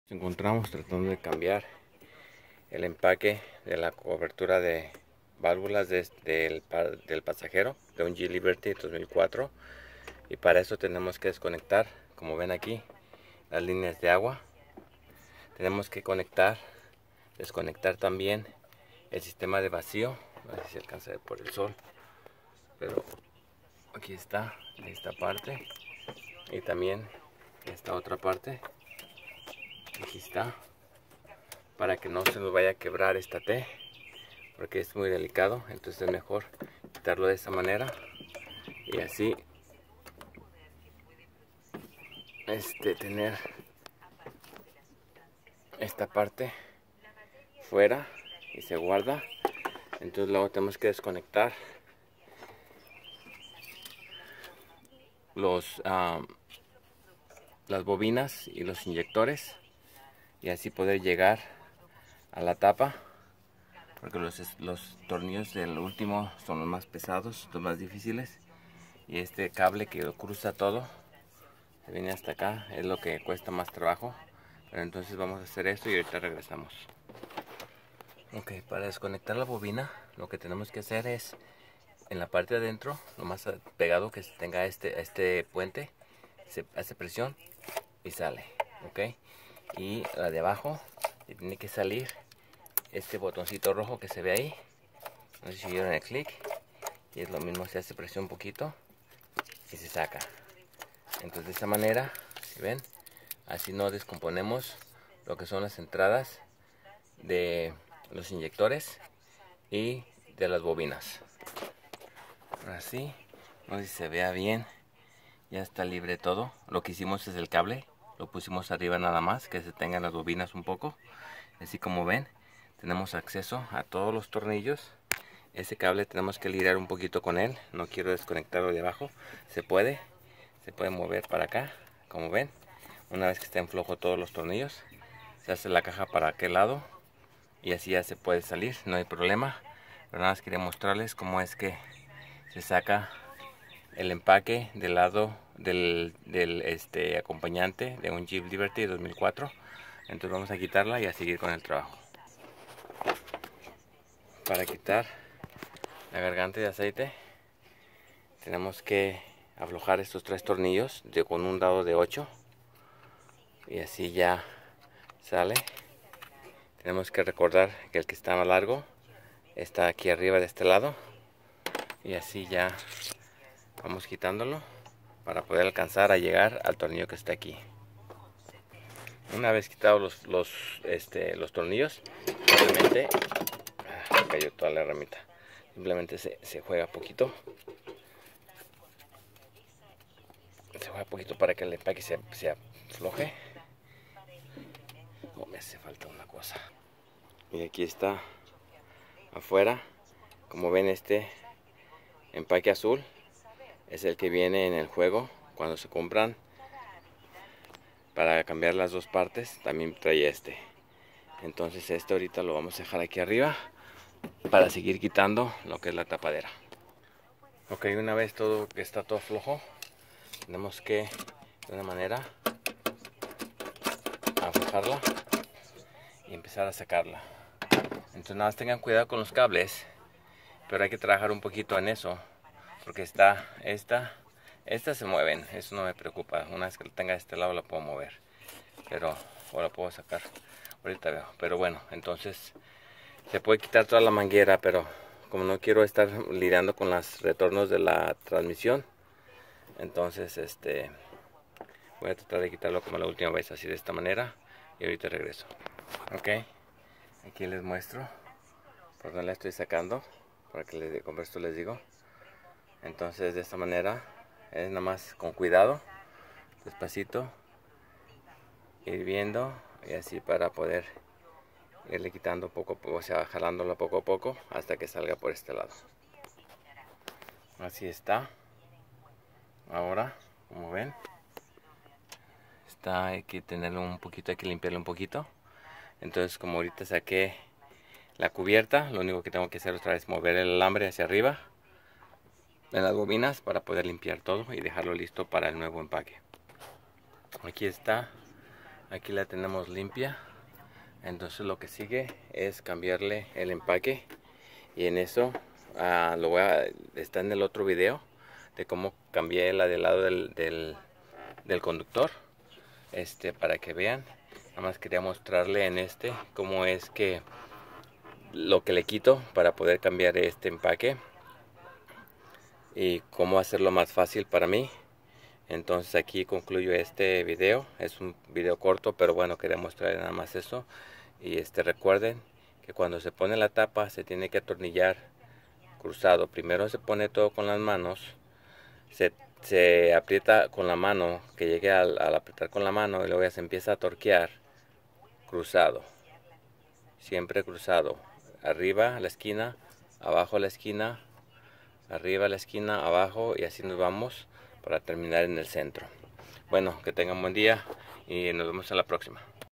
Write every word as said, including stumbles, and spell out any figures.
Nos encontramos tratando de cambiar el empaque de la cobertura de válvulas de, del, del pasajero de un Jeep Liberty dos mil cuatro, y para eso tenemos que desconectar, como ven aquí, las líneas de agua. Tenemos que conectar, desconectar también el sistema de vacío. No sé si se alcanza a ver por el sol, pero aquí está esta parte, y también esta otra parte. Aquí está, para que no se nos vaya a quebrar esta T, porque es muy delicado. Entonces es mejor quitarlo de esa manera, y así este tener esta parte fuera y se guarda. Entonces luego tenemos que desconectar los uh, las bobinas y los inyectores, y así poder llegar a la tapa, porque los, los tornillos del último son los más pesados, los más difíciles, y este cable que lo cruza todo, se viene hasta acá, es lo que cuesta más trabajo. Pero entonces vamos a hacer esto y ahorita regresamos. Ok, para desconectar la bobina, lo que tenemos que hacer es, en la parte de adentro, lo más pegado que tenga este, este puente, se hace presión y sale, ok. Y la de abajo, tiene que salir este botoncito rojo que se ve ahí. No sé si vieron el clic, y es lo mismo, se hace presión un poquito y se saca. Entonces de esta manera, si ven, así no descomponemos lo que son las entradas de los inyectores y de las bobinas. Así, no sé si se vea bien, ya está libre todo. Lo que hicimos es el cable, lo pusimos arriba nada más, que se tengan las bobinas un poco. Así como ven, tenemos acceso a todos los tornillos. Ese cable tenemos que lidiar un poquito con él, no quiero desconectarlo de abajo. Se puede, se puede mover para acá, como ven. Una vez que estén flojos todos los tornillos, se hace la caja para aquel lado, y así ya se puede salir, no hay problema. Pero nada más quería mostrarles cómo es que se saca el empaque del lado del, del este, acompañante de un Jeep Liberty dos mil cuatro. Entonces vamos a quitarla y a seguir con el trabajo. Para quitar la garganta de aceite, tenemos que aflojar estos tres tornillos de, con un dado de ocho, y así ya sale. Tenemos que recordar que el que está más largo está aquí arriba de este lado, y así ya vamos quitándolo para poder alcanzar a llegar al tornillo que está aquí. Una vez quitados los, los, este, los tornillos, simplemente ah, cayó toda la ramita. Simplemente se, se juega poquito. Se juega poquito para que el empaque se, se afloje. Oh, me hace falta una cosa. Y aquí está afuera. Como ven, este empaque azul es el que viene en el juego cuando se compran. Para cambiar las dos partes también trae este. Entonces este ahorita lo vamos a dejar aquí arriba para seguir quitando lo que es la tapadera. Ok, una vez todo que está todo flojo, tenemos que de una manera aflojarla y empezar a sacarla. Entonces nada más tengan cuidado con los cables, pero hay que trabajar un poquito en eso, porque está esta estas se mueven, eso no me preocupa. Una vez que la tenga de este lado la puedo mover, pero o la puedo sacar, ahorita veo. Pero bueno, entonces se puede quitar toda la manguera, pero como no quiero estar lidiando con los retornos de la transmisión, entonces este voy a tratar de quitarlo como la última vez, así de esta manera, y ahorita regreso. Ok, aquí les muestro por dónde la estoy sacando, para que les, con esto les digo. Entonces de esta manera es nada más con cuidado, despacito, ir viendo, y así para poder irle quitando poco a poco, o sea, jalándolo poco a poco hasta que salga por este lado. Así está. Ahora, como ven, está, hay que tenerlo un poquito, hay que limpiarlo un poquito. Entonces, como ahorita saqué la cubierta, lo único que tengo que hacer otra vez es mover el alambre hacia arriba en las bobinas para poder limpiar todo y dejarlo listo para el nuevo empaque. Aquí está Aquí la tenemos limpia. Entonces lo que sigue es cambiarle el empaque. Y en eso uh, lo voy a, está en el otro video de cómo cambié la del lado del, del, del conductor. Este, para que vean. Nada más quería mostrarle en este cómo es que lo que le quito para poder cambiar este empaque. Y cómo hacerlo más fácil para mí. Entonces aquí concluyo este video. Es un video corto, pero bueno, quería mostrarles nada más eso. Y este recuerden que cuando se pone la tapa se tiene que atornillar cruzado. Primero se pone todo con las manos, se, se aprieta con la mano, que llegue al, al apretar con la mano, y luego ya se empieza a torquear cruzado, siempre cruzado, arriba a la esquina, abajo a la esquina, arriba a la esquina, abajo, y así nos vamos para terminar en el centro. Bueno, que tengan buen día y nos vemos en la próxima.